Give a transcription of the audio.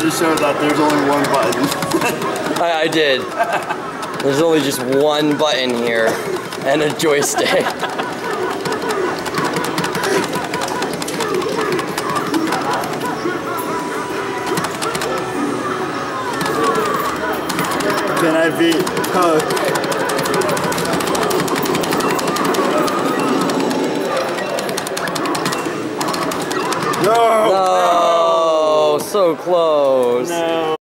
to show that there's only one button. I did. There's only just one button here and a joystick. Can I beat Hook? No! No! So close. No.